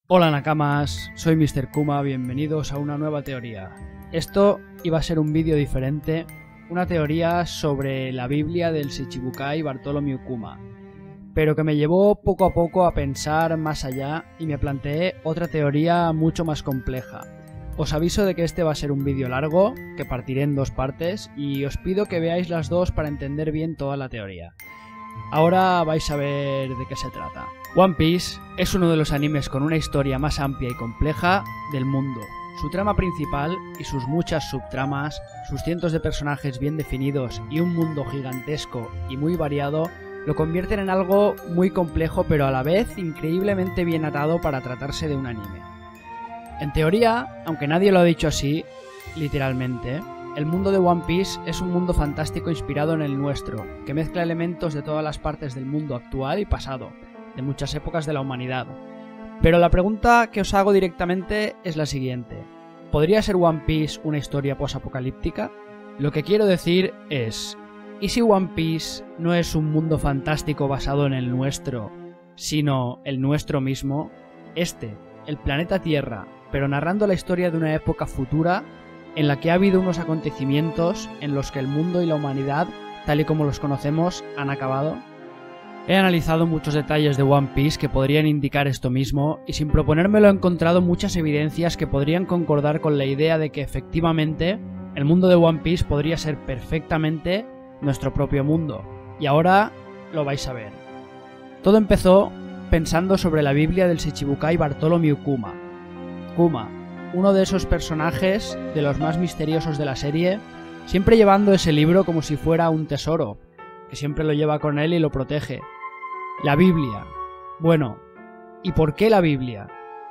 Hola Nakamas, soy Mr. Kuma, bienvenidos a una nueva teoría. Esto iba a ser un vídeo diferente, una teoría sobre la Biblia del Shichibukai Bartholomew Kuma, pero que me llevó poco a poco a pensar más allá y me planteé otra teoría mucho más compleja. Os aviso de que este va a ser un vídeo largo, que partiré en dos partes, y os pido que veáis las dos para entender bien toda la teoría. Ahora vais a ver de qué se trata. One Piece es uno de los animes con una historia más amplia y compleja del mundo. Su trama principal y sus muchas subtramas, sus cientos de personajes bien definidos y un mundo gigantesco y muy variado lo convierten en algo muy complejo pero a la vez increíblemente bien atado para tratarse de un anime. En teoría, aunque nadie lo ha dicho así, literalmente, el mundo de One Piece es un mundo fantástico inspirado en el nuestro, que mezcla elementos de todas las partes del mundo actual y pasado, de muchas épocas de la humanidad. Pero la pregunta que os hago directamente es la siguiente: ¿podría ser One Piece una historia posapocalíptica? Lo que quiero decir es, ¿y si One Piece no es un mundo fantástico basado en el nuestro, sino el nuestro mismo? El planeta Tierra, pero narrando la historia de una época futura en la que ha habido unos acontecimientos en los que el mundo y la humanidad, tal y como los conocemos, han acabado. He analizado muchos detalles de One Piece que podrían indicar esto mismo, y sin proponérmelo he encontrado muchas evidencias que podrían concordar con la idea de que efectivamente el mundo de One Piece podría ser perfectamente nuestro propio mundo. Y ahora lo vais a ver. Todo empezó pensando sobre la Biblia del Shichibukai Bartholomew Kuma. Kuma, uno de esos personajes de los más misteriosos de la serie, siempre llevando ese libro como si fuera un tesoro, que siempre lo lleva con él y lo protege. La Biblia. Bueno, ¿y por qué la Biblia?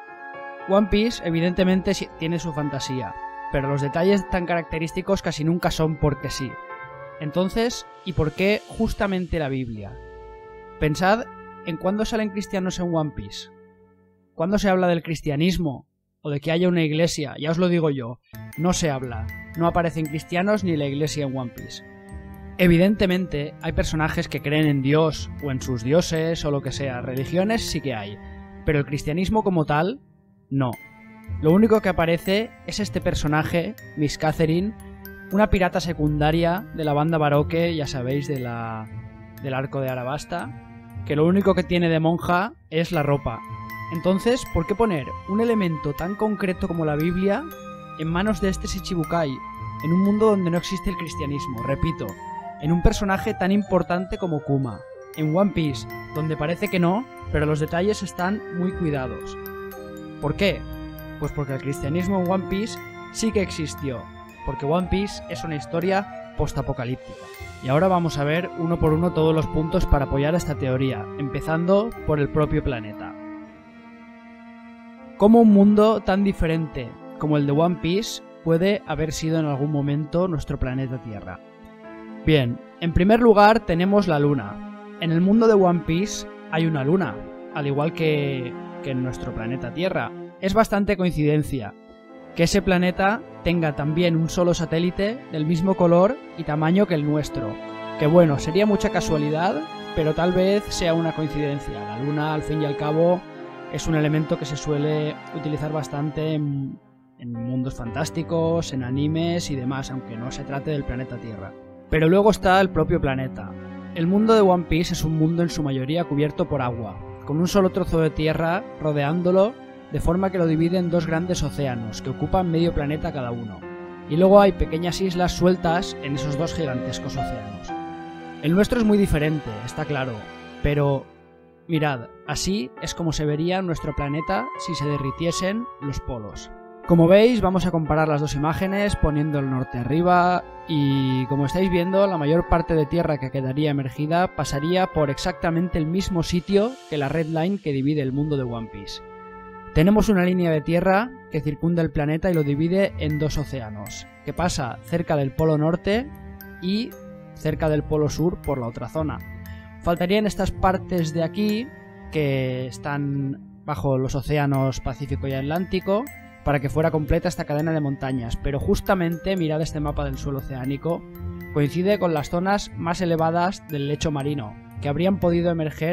One Piece evidentemente tiene su fantasía, pero los detalles tan característicos casi nunca son porque sí. Entonces, ¿y por qué justamente la Biblia? Pensad en cuándo salen cristianos en One Piece. ¿Cuándo se habla del cristianismo? O de que haya una iglesia, ya os lo digo yo, no se habla, no aparecen cristianos ni la iglesia en One Piece. Evidentemente hay personajes que creen en Dios o en sus dioses o lo que sea, religiones sí que hay, pero el cristianismo como tal, no. Lo único que aparece es este personaje, Miss Catherine, una pirata secundaria de la banda Baroque, ya sabéis, del arco de Arabasta, que lo único que tiene de monja es la ropa. Entonces, ¿por qué poner un elemento tan concreto como la Biblia en manos de este Shichibukai, en un mundo donde no existe el cristianismo? Repito, en un personaje tan importante como Kuma, en One Piece, donde parece que no, pero los detalles están muy cuidados. ¿Por qué? Pues porque el cristianismo en One Piece sí que existió, porque One Piece es una historia postapocalíptica. Y ahora vamos a ver uno por uno todos los puntos para apoyar esta teoría, empezando por el propio planeta. ¿Cómo un mundo tan diferente como el de One Piece puede haber sido en algún momento nuestro planeta Tierra? Bien, en primer lugar tenemos la Luna. En el mundo de One Piece hay una luna, al igual que en nuestro planeta Tierra. Es bastante coincidencia que ese planeta tenga también un solo satélite del mismo color y tamaño que el nuestro. Que bueno, sería mucha casualidad, pero tal vez sea una coincidencia. La Luna, al fin y al cabo, es un elemento que se suele utilizar bastante en mundos fantásticos, en animes y demás, aunque no se trate del planeta Tierra. Pero luego está el propio planeta. El mundo de One Piece es un mundo en su mayoría cubierto por agua, con un solo trozo de tierra rodeándolo, de forma que lo divide en dos grandes océanos, que ocupan medio planeta cada uno. Y luego hay pequeñas islas sueltas en esos dos gigantescos océanos. El nuestro es muy diferente, está claro, pero mirad, así es como se vería nuestro planeta si se derritiesen los polos. Como veis, vamos a comparar las dos imágenes poniendo el norte arriba y, como estáis viendo, la mayor parte de tierra que quedaría emergida pasaría por exactamente el mismo sitio que la Red Line que divide el mundo de One Piece. Tenemos una línea de tierra que circunda el planeta y lo divide en dos océanos, que pasa cerca del polo norte y cerca del polo sur por la otra zona. Faltarían estas partes de aquí que están bajo los océanos Pacífico y Atlántico para que fuera completa esta cadena de montañas, pero justamente, mirad este mapa del suelo oceánico, coincide con las zonas más elevadas del lecho marino, que habrían podido emerger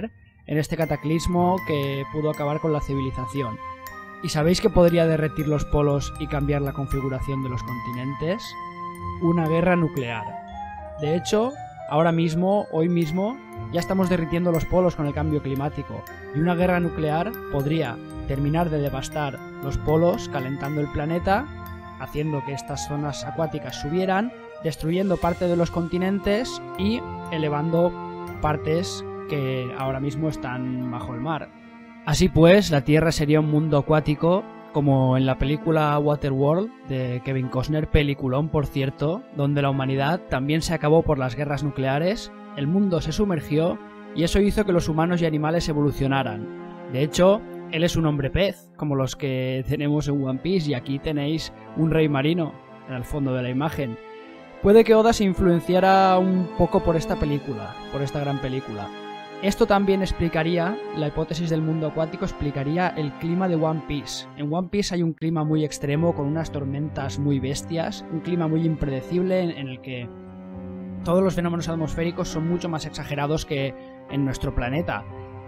en este cataclismo que pudo acabar con la civilización. ¿Y sabéis que podría derretir los polos y cambiar la configuración de los continentes? Una guerra nuclear. De hecho, ahora mismo, hoy mismo, ya estamos derritiendo los polos con el cambio climático, y una guerra nuclear podría terminar de devastar los polos, calentando el planeta, haciendo que estas zonas acuáticas subieran, destruyendo parte de los continentes y elevando partes que ahora mismo están bajo el mar. Así pues, la Tierra sería un mundo acuático, como en la película Waterworld de Kevin Costner, peliculón por cierto, donde la humanidad también se acabó por las guerras nucleares, el mundo se sumergió y eso hizo que los humanos y animales evolucionaran. De hecho, él es un hombre pez, como los que tenemos en One Piece, y aquí tenéis un rey marino en el fondo de la imagen. Puede que Oda se influenciara un poco por esta película, por esta gran película. Esto también explicaría, la hipótesis del mundo acuático explicaría el clima de One Piece. En One Piece hay un clima muy extremo, con unas tormentas muy bestias, un clima muy impredecible en el que todos los fenómenos atmosféricos son mucho más exagerados que en nuestro planeta.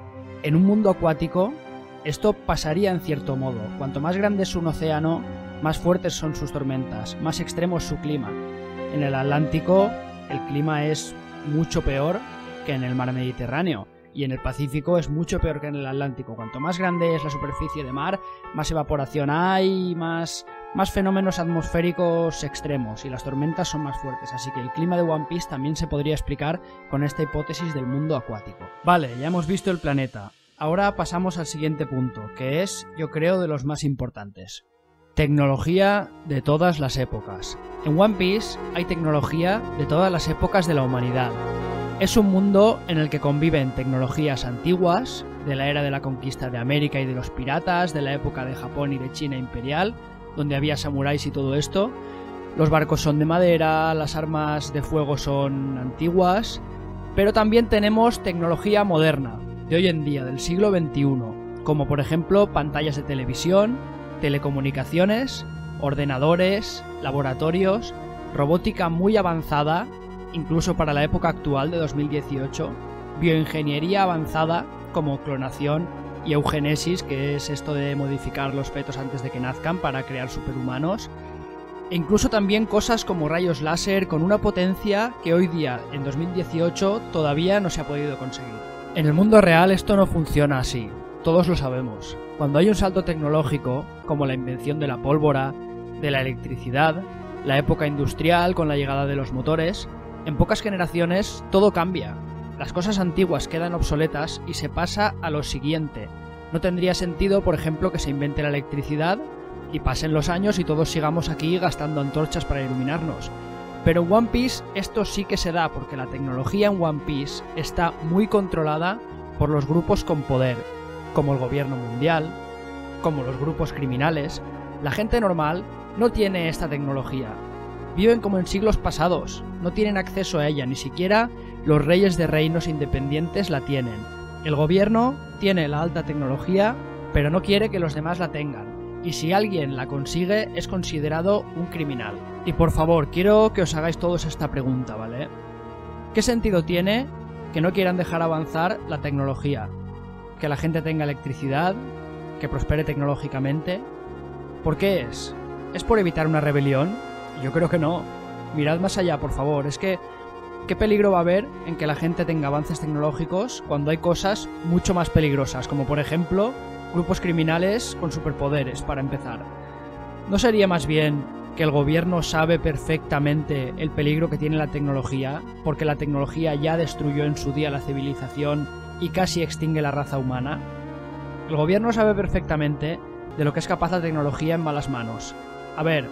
En un mundo acuático, esto pasaría en cierto modo. Cuanto más grande es un océano, más fuertes son sus tormentas, más extremo es su clima. En el Atlántico, el clima es mucho peor que en el mar Mediterráneo, y en el Pacífico es mucho peor que en el Atlántico. Cuanto más grande es la superficie de mar, más evaporación hay, más fenómenos atmosféricos extremos, y las tormentas son más fuertes, así que el clima de One Piece también se podría explicar con esta hipótesis del mundo acuático. Vale, ya hemos visto el planeta. Ahora pasamos al siguiente punto, que es, yo creo, de los más importantes. Tecnología de todas las épocas. En One Piece hay tecnología de todas las épocas de la humanidad. Es un mundo en el que conviven tecnologías antiguas, de la era de la conquista de América y de los piratas, de la época de Japón y de China imperial, donde había samuráis y todo esto. Los barcos son de madera, las armas de fuego son antiguas, pero también tenemos tecnología moderna, de hoy en día, del siglo XXI, como por ejemplo pantallas de televisión, telecomunicaciones, ordenadores, laboratorios, robótica muy avanzada, incluso para la época actual de 2018, bioingeniería avanzada como clonación y eugenesis, que es esto de modificar los fetos antes de que nazcan para crear superhumanos, e incluso también cosas como rayos láser con una potencia que hoy día, en 2018, todavía no se ha podido conseguir. En el mundo real esto no funciona así, todos lo sabemos. Cuando hay un salto tecnológico, como la invención de la pólvora, de la electricidad, la época industrial con la llegada de los motores, en pocas generaciones todo cambia. Las cosas antiguas quedan obsoletas y se pasa a lo siguiente. No tendría sentido, por ejemplo, que se invente la electricidad y pasen los años y todos sigamos aquí gastando antorchas para iluminarnos. Pero en One Piece esto sí que se da, porque la tecnología en One Piece está muy controlada por los grupos con poder, como el gobierno mundial, como los grupos criminales. La gente normal no tiene esta tecnología. Viven como en siglos pasados, no tienen acceso a ella, ni siquiera los reyes de reinos independientes la tienen. El gobierno tiene la alta tecnología, pero no quiere que los demás la tengan, y si alguien la consigue es considerado un criminal. Y por favor, quiero que os hagáis todos esta pregunta, ¿vale? ¿Qué sentido tiene que no quieran dejar avanzar la tecnología? Que la gente tenga electricidad, que prospere tecnológicamente. ¿Por qué es? ¿Es por evitar una rebelión? Yo creo que no. Mirad más allá, por favor. Es que, ¿qué peligro va a haber en que la gente tenga avances tecnológicos cuando hay cosas mucho más peligrosas? Como por ejemplo, grupos criminales con superpoderes, para empezar. ¿No sería más bien que el gobierno sabe perfectamente el peligro que tiene la tecnología, porque la tecnología ya destruyó en su día la civilización y casi extingue la raza humana? El gobierno sabe perfectamente de lo que es capaz la tecnología en malas manos. A ver,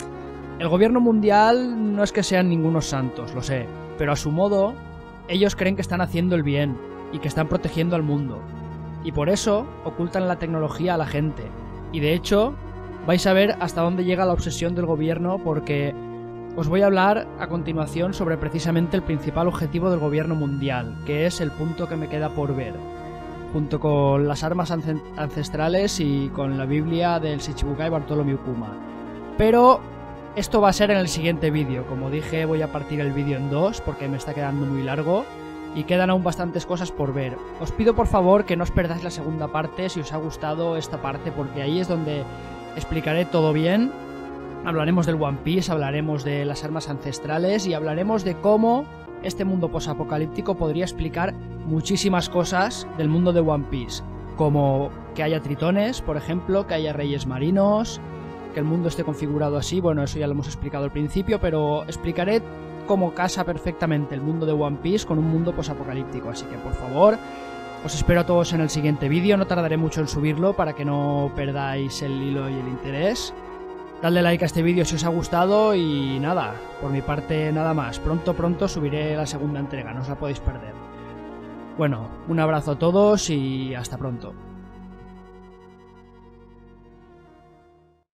el gobierno mundial no es que sean ningunos santos, lo sé, pero a su modo, ellos creen que están haciendo el bien y que están protegiendo al mundo. Y por eso ocultan la tecnología a la gente. Y de hecho, vais a ver hasta dónde llega la obsesión del gobierno, porque os voy a hablar a continuación sobre precisamente el principal objetivo del gobierno mundial, que es el punto que me queda por ver, junto con las armas ancestrales y con la Biblia del Shichibukai Bartholomew Kuma. Pero esto va a ser en el siguiente vídeo. Como dije, voy a partir el vídeo en dos porque me está quedando muy largo. y quedan aún bastantes cosas por ver. Os pido por favor que no os perdáis la segunda parte si os ha gustado esta parte, porque ahí es donde explicaré todo bien. Hablaremos del One Piece, hablaremos de las armas ancestrales y hablaremos de cómo este mundo posapocalíptico podría explicar muchísimas cosas del mundo de One Piece, como que haya tritones, por ejemplo, que haya reyes marinos, que el mundo esté configurado así. Bueno, eso ya lo hemos explicado al principio, pero explicaré cómo casa perfectamente el mundo de One Piece con un mundo posapocalíptico, así que por favor, os espero a todos en el siguiente vídeo, no tardaré mucho en subirlo para que no perdáis el hilo y el interés. Dadle like a este vídeo si os ha gustado y nada, por mi parte nada más, pronto subiré la segunda entrega, no os la podéis perder. Bueno, un abrazo a todos y hasta pronto.